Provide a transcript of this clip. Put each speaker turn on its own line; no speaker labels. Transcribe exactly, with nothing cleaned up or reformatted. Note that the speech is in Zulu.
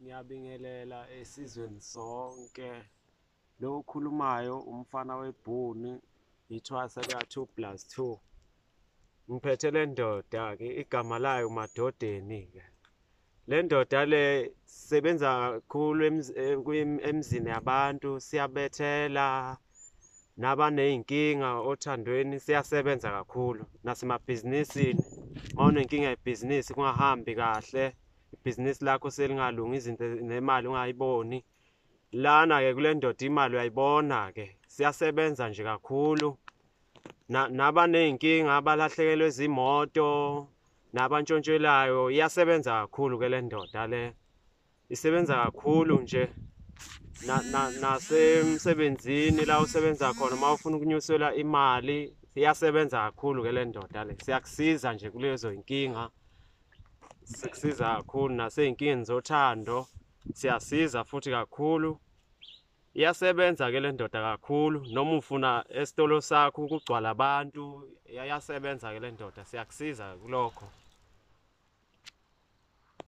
Ngiyabingelela esizweni sonke. Lo okhulumayo umfana weBhunu, ithwasa ka two plus two. Ngiphethe le ndoda-ke, igama layo Madodeni-ke. Le ndoda le sebenza kakhulu emzini yabantu, siyabethela nabaney'nkinga othandweni, siyasebenza kakhulu nasemabhizinisini. Uma unenkinga yebhizinisi kungahambi kahle, ibhizinisi lakho selingalungi, izinto nemali ungayiboni, lana-ke kule ndoda imali uyayibona-ke. Siyasebenza nje kakhulu nabaney'nkinga, abalahlekelwe zimoto, nabantshontshelayo, iyasebenza kakhulu ke le ndoda le. Isebenza kakhulu nje nasemsebenzini la usebenza khona, uma ufuna ukunyuselwa imali, iyasebenza kakhulu ke le ndoda le. Siyakusiza nje kulezo y'nkinga, sikusiza kakhulu nasey'nkingeni zothando, siyasiza futhi kakhulu. Iyasebenza ke le ndoda kakhulu, noma ufuna esitolo sakho kugcwala abantu, iyasebenza ke le ndoda, siyakusiza kulokho.